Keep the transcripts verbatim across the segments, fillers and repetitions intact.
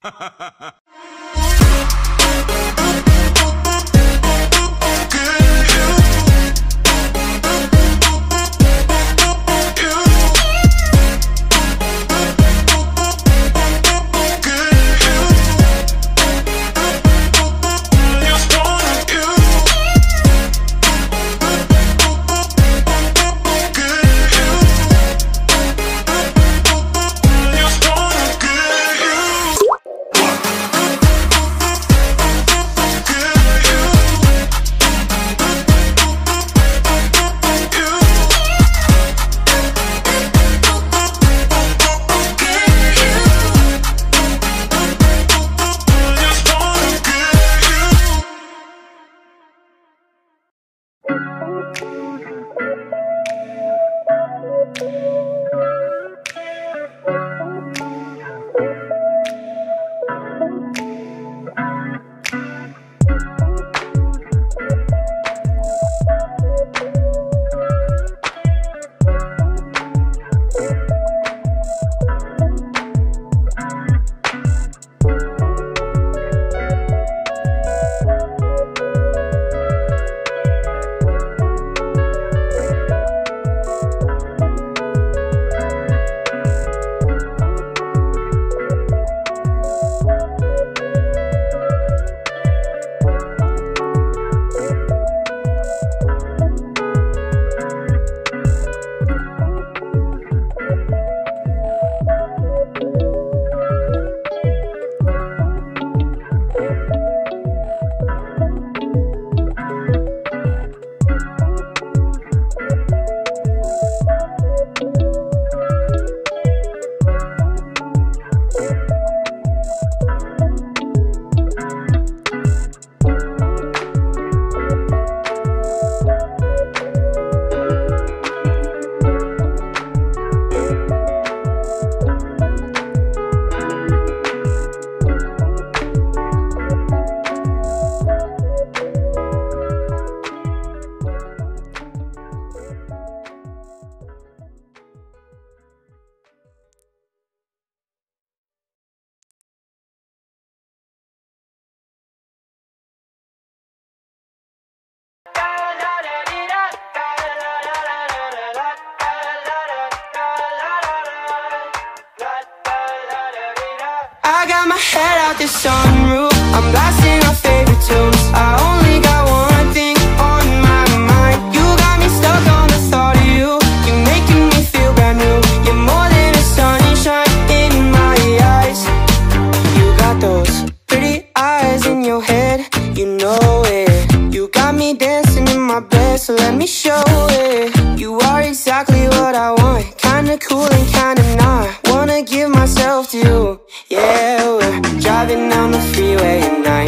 I got my head out the sunroof, I'm blasting our favorite tunes. I only got one thing on my mind. You got me stuck on the thought of you. You're making me feel brand new. You're more than a sunshine in my eyes. You got those pretty eyes in your head, you know it. You got me dancing in my bed, so let me show it. You are exactly what I want, kinda cool and kinda not. Wanna give myself to you. Yeah, we're driving down the freeway at night.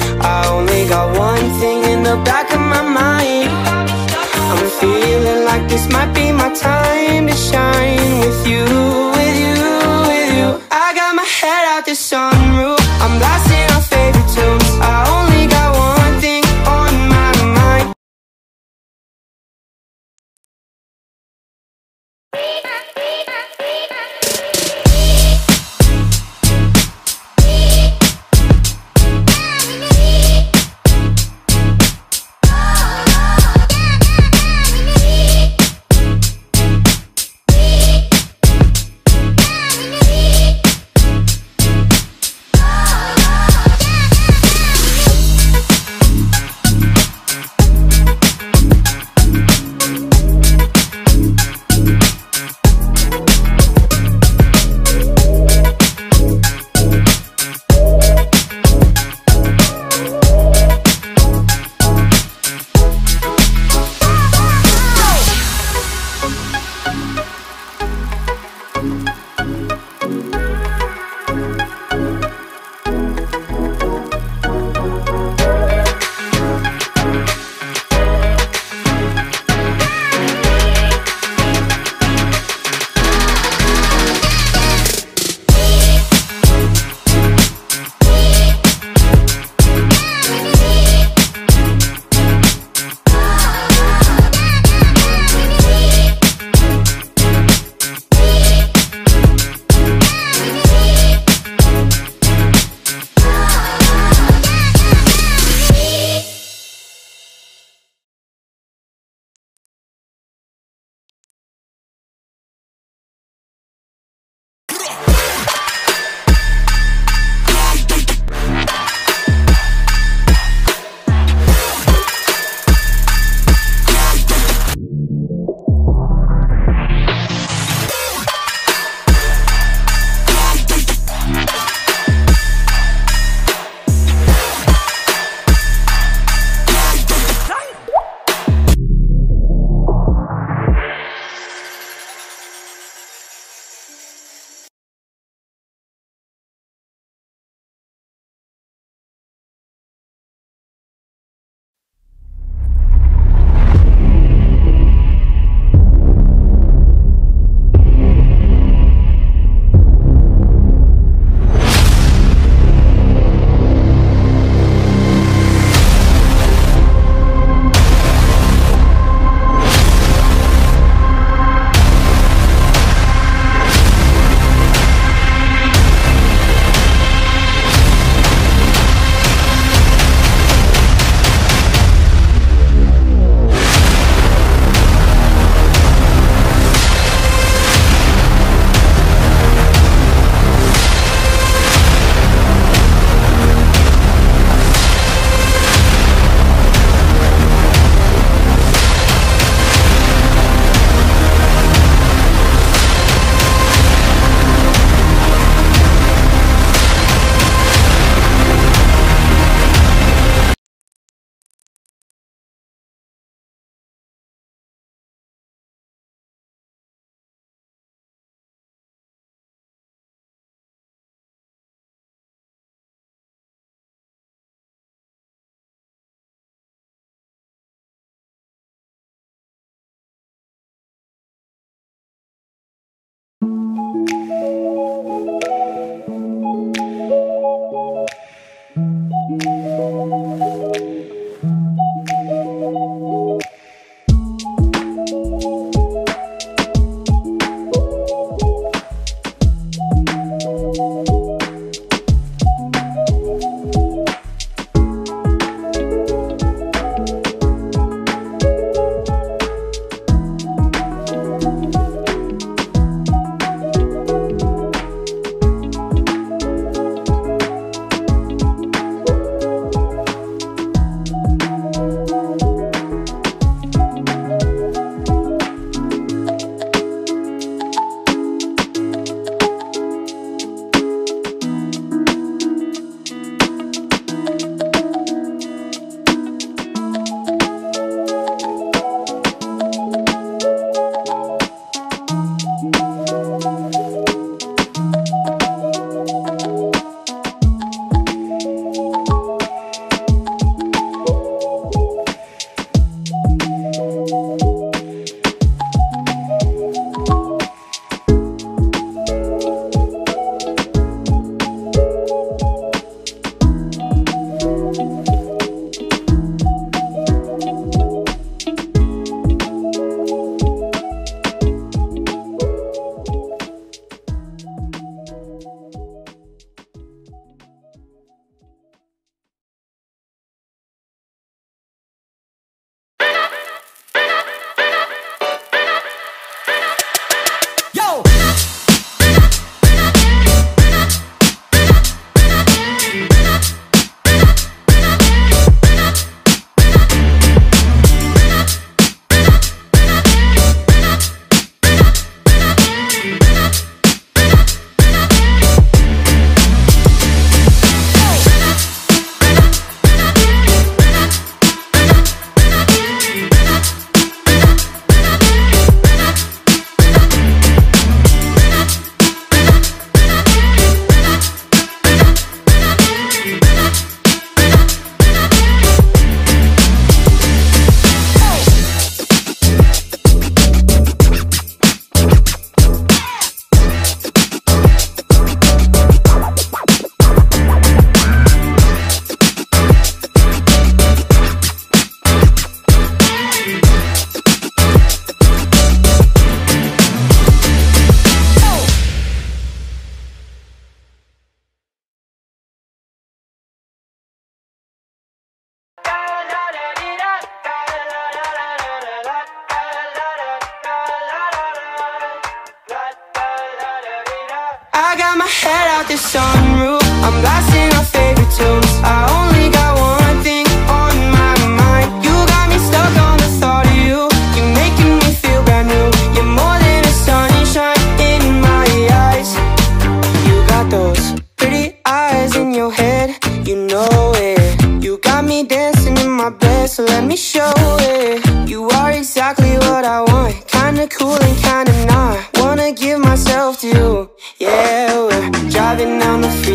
I only got one thing in the back of my mind. I'm feeling like this might be my time to shine. With you, with you, with you. I got my head out the sunroof, I'm blasting our favorite tunes. I only got one thing on my mind. head out the sunroof, I'm blasting our favorite tunes. I only got one thing on my mind. You got me stuck on the thought of you. You're making me feel brand new. You're more than a sunshine in my eyes. You got those pretty eyes in your head, you know it. You got me dancing in my bed, so let me show it. You are exactly what I want, kinda cool and kinda not. Wanna give myself to you. Yeah, we're driving down the freeway,